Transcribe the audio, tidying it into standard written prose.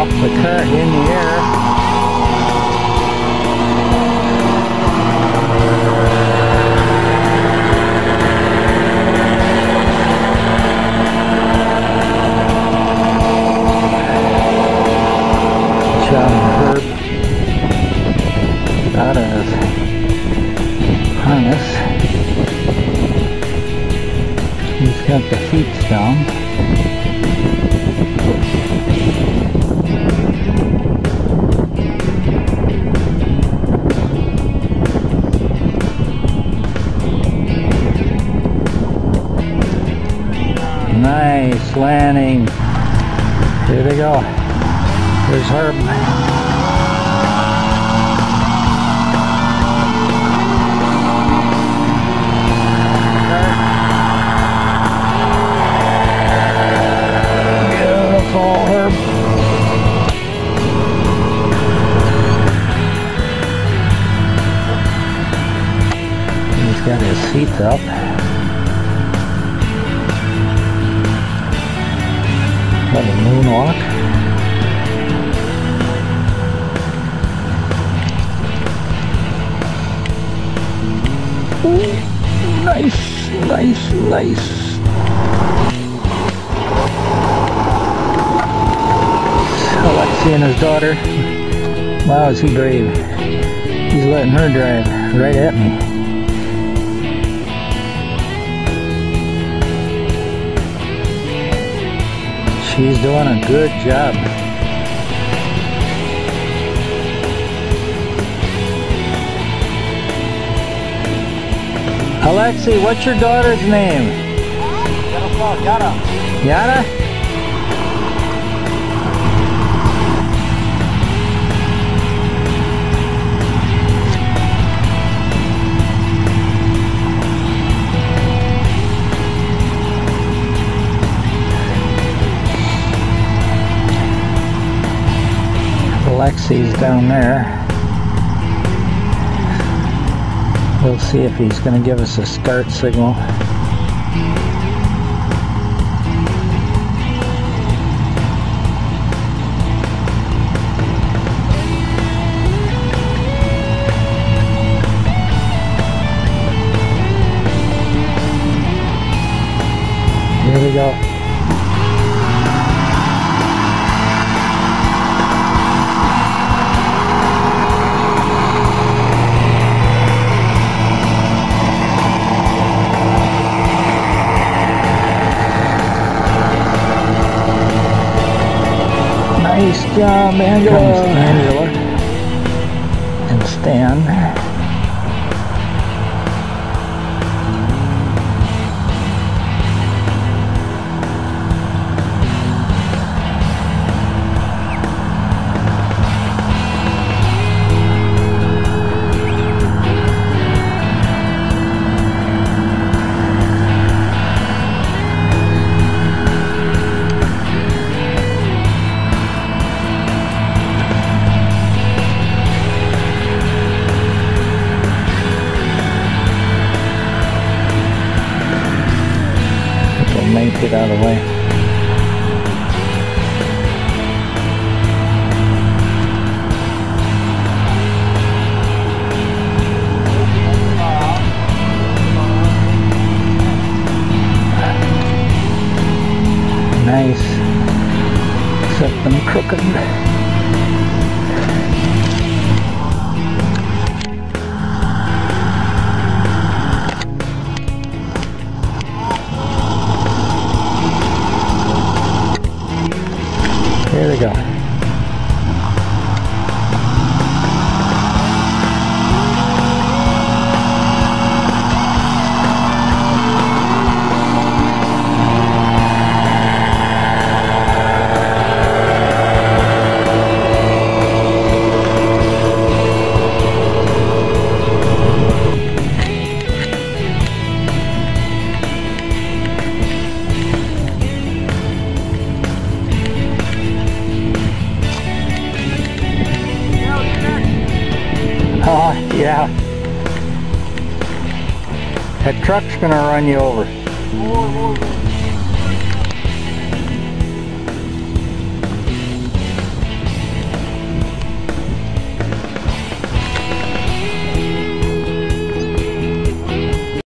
up the cart in the air. Herb out of his harness. He's got the feet down. Nice landing. Here they go. There's Herb. Beautiful Herb. He's got his feet up. Little moonwalk. Ooh, nice, nice, nice. Alexey and his daughter. Wow, is he brave. He's letting her drive right at me. She's doing a good job. Alexey, what's your daughter's name? Yara. Yara? Alexey's down there. We'll see if he's going to give us a start signal. Here we go. Nice job, Angela. Angela and Stan. Get out of the way. Nice. Except them crooked. Here we go. Oh, yeah. That truck's gonna run you over.